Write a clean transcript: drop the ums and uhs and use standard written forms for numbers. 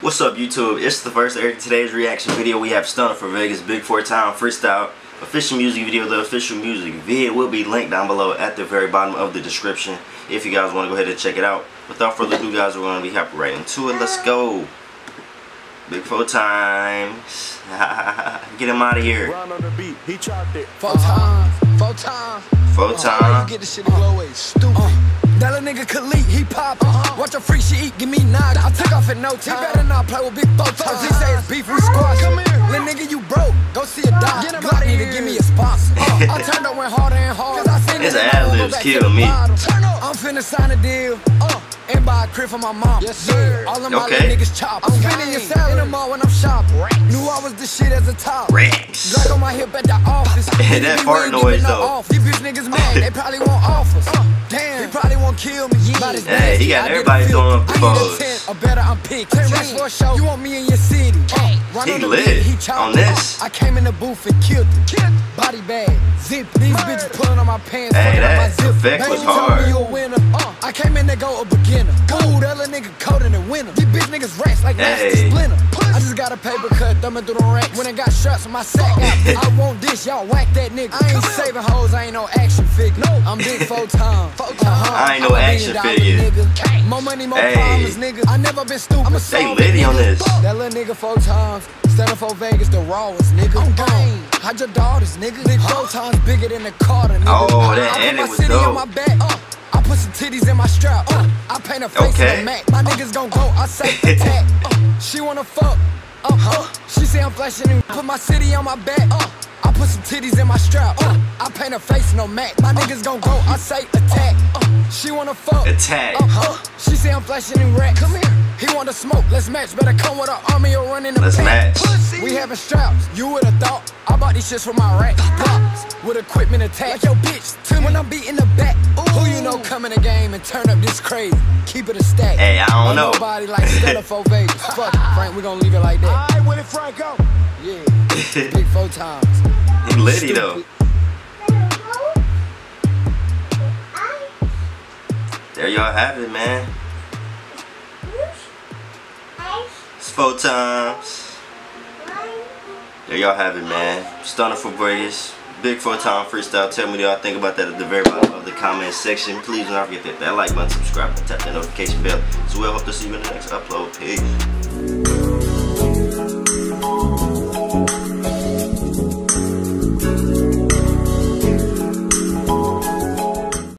What's up, YouTube? It's the first Eric. Today's reaction video, we have Stunna for Vegas Big 4 Town Freestyle official music video. The official music video will be linked down below at the very bottom of the description if you guys want to go ahead and check it out. Without further ado, guys, we're going to be hopping right into it. Let's go. Big 4 times. Get him out of here. Run on the beat. He chopped it. 4 times. 4 times. 4 times. You get this shit glow away. Stupid. That little nigga Khalid, he pop. Watch a freak she eat, give me knocked. I took off in no time. He better not play with big 4 times. He say it's beef, we squash. Come here. Little nigga, you broke. Go see a doc. Glock need to give me a sponsor. I turned up, went harder and harder. His ad-libs kill me. I'm finna sign a deal. And buy a crib for my mom. Yes, sir. All of my little niggas chop. I'm spending your salary in the mall when I'm shopping. Knew I was the shit as a top. Rex. Glock on my hip at the office. That fart noise though. These bitch niggas mad. They probably want offers. Damn. They probably won't kill me. Hey, he got everybody throwing up the balls. Or better, I'm picked. 10 racks for a show. You want me in your city? He lit on this. I came in the booth and killed it. Body bag, zip. These bitches pulling on my pants. Hey, that effect was hard. You a winner. I came in to go a beginner. Ooh, that little nigga colder than winter. These bitch niggas rats like nasty splinter. I just got a paper cut, thumbing through the racks. When I got shots in my sack, I want this, y'all whack that nigga. I ain't saving hoes, I ain't no action figure. No, I'm big 4 times. I ain't no action figure. More money, more problems, nigga. I never been stupid. I'ma stay litty on this. That little nigga 4 times. Standing for Vegas, the rawest, nigga. I'm gone. Hide your daughters, nigga. Big 4 times bigger than the Carter, nigga. Oh, that edit was dope. I put some titties in my strap. I paint a face in the Mac. My niggas gon' go. I say attack. She wanna fuck. She say I'm flashing and put my city on my back. I put some titties in my strap. I paint her face, no Mac. My niggas gon' go. I say attack. She wanna fuck. Attack. She say I'm flashing in racks. Come here. He wanna smoke. Let's match. Better come with an army or run in the Let's match. We having straps. You would've thought I bought these shits from my rack. Pops with equipment attached. Like your bitch. When I'm beating the back. Who you know come in the game and turn up this crazy? Keep it a stack. Hey, I don't know. Nobody like Stunna for Vegas. Fuck it, Frank. We gon' leave it like that. Alright, where did Frank go? Yeah. Big 4 times. He litty though. There y'all have it, man. It's 4 times. There y'all have it, man. Stunna for Vegas Big 4 Town Freestyle. Tell me what y'all think about that at the very bottom of the comment section. Please do not forget to hit that like button, subscribe, and tap that notification bell. So we'll hope to see you in the next upload. Peace.